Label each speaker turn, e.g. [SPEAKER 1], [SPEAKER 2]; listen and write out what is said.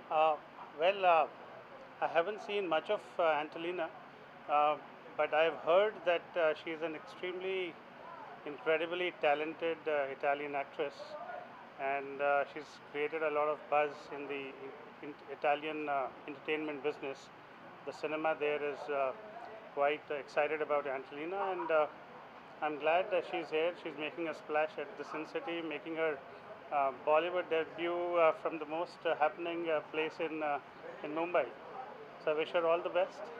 [SPEAKER 1] Uh, well, I haven't seen much of Antonella, uh, but I've heard that she's an extremely, incredibly talented Italian actress, and she's created a lot of buzz in the Italian entertainment business. The cinema there is quite excited about Antonella, and I'm glad that she's here. She's making a splash at the Sin City, making her Bollywood debut from the most happening place in Mumbai. So I wish her all the best.